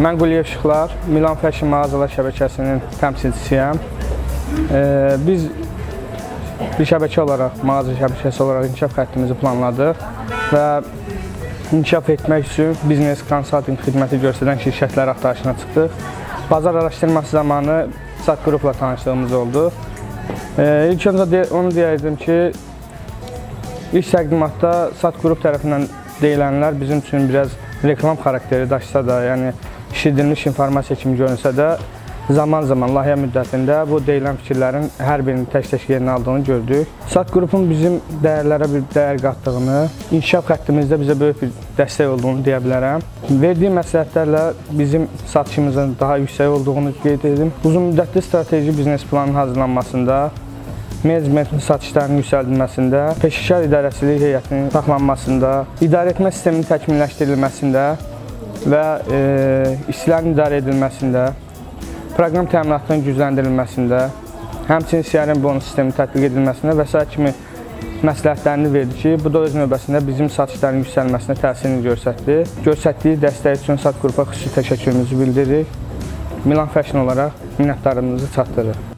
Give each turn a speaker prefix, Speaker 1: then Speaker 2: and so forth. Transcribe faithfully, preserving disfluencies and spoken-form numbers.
Speaker 1: Mən Quliyev Işıqlar, Milan Fashion mağazalar şəbəkəsinin təmsilçisiyəm. Biz bir şəbəkə olaraq, mağaza şəbəkəsi olaraq inkişaf xəttimizi planladıq və inkişaf etmək üçün biznes konsalting xidməti göstərən şirkətlər axtarışına çıxdıq. Bazar araşdırması zamanı SAT Qrupla tanışdığımız oldu. İlk öncə onu deyərdim ki, ilk təqdimatda SAT Qrup tərəfindən deyilənlər bizim üçün biraz reklam xarakteri daşısa da, yəni işidilmiş informasiya kimi görünsə də, zaman-zaman layihə müddətində bu deyilən fikirlərin hər birinin tək-tək yerini aldığını gördük. SAT Qrupun bizim dəyərlərə bir dəyər qatdığını, inkişaf xəttimizdə bizə böyük bir dəstək olduğunu deyə bilərəm. Verdiyi məsləhətlərlə bizim satışımızın daha yüksək olduğunu qeyd edim. Uzun müddətli strateji biznes planının hazırlanmasında, menecmentin satışlarının yüksəldilməsində, peşəkar idarəçilik heyətinin saxlanmasında, idarəetmə sisteminin təkmilləşdirilməsində və e, işçilərin idarə edilməsində, proqram təminatının gücləndirilməsində, həmçinin C R M bonus sisteminin tətbiq edilməsində və s. kimi məsləhətlərini verdi ki, bu da öz növbəsində bizim satışların yüksəlməsinə təsirini göstərdi. Göstərdiyi dəstək üçün SAT Qrupa xüsusi təşəkkürümüzü bildiririk. Milan Fashion olaraq minnətdarlığımızı çatdırırıq.